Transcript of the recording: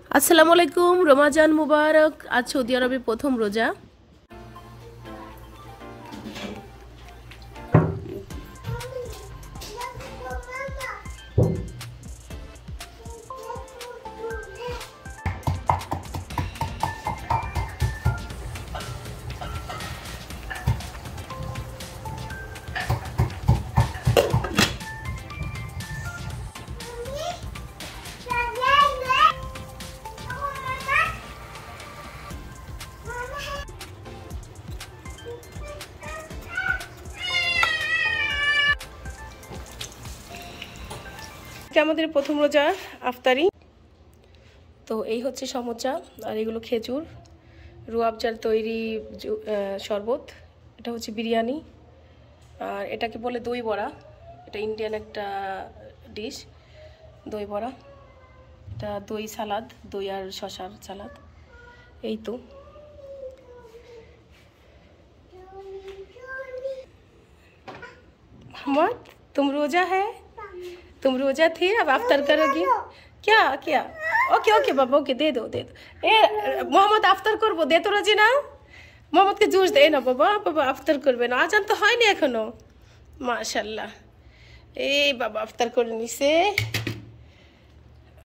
আসসালামু আলাইকুম। রমাজান মুবারক। আজ সৌদি আরবের প্রথম রোজা। আমাদের প্রথম রোজা আফতারি। তো এই হচ্ছে সমোচা, আর এগুলো খেজুর, রুয়াবজার তৈরি শরবত। এটা হচ্ছে বিরিয়ানি, আর এটাকে বলে দই বড়া। এটা ইন্ডিয়ান একটা ডিশ, দই বড়া। এটা দই সালাদ, দই আর শশার সালাদ। এই তো मोहम्मद, तुम रोजा है? तुम रोजा थी, अब आफ्तर करोगी क्या? क्या? ओके ओके बाबा, ओके दे दो दे दो। ए मोहम्मद आफ्तर করব, দে তো রাজি না। মোহাম্মদকে জুস দে না বাবা, বাবা আফতার করবে না, আজান তো হয়নি এখনো। মাশাআল্লাহ, এই বাবা আফতার করে নিছে।